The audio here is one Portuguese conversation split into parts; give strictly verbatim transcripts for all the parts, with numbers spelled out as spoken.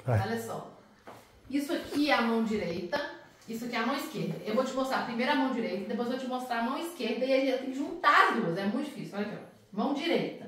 Vai. Olha só. Isso aqui é a mão direita, isso aqui é a mão esquerda. Eu vou te mostrar primeiro a mão direita, depois eu vou te mostrar a mão esquerda e aí eu tenho que juntar as duas. É muito difícil. Olha aqui, ó. Mão direita.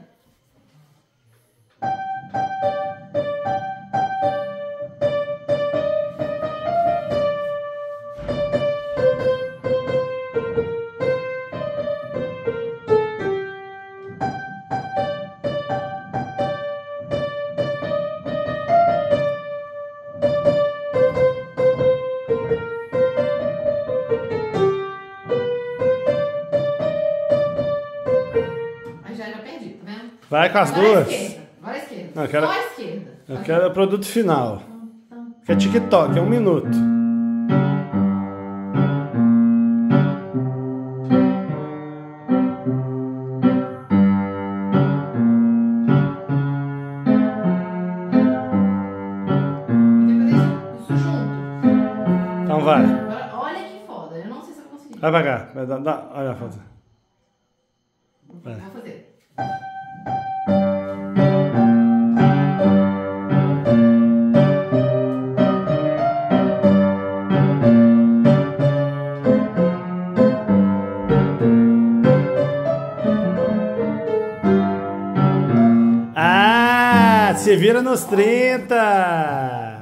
Vai com as Agora duas. A esquerda. Agora a esquerda. Não, eu quero, Só a esquerda. eu quero o produto final. Que é TikTok, é um minuto. Isso junto. Então vai. Agora, olha que foda. Eu não sei se eu vou conseguir. Vai pra cá. Vai dar, dá, olha a foto. Vai. Vou fazer. Ah, se vira nos trinta.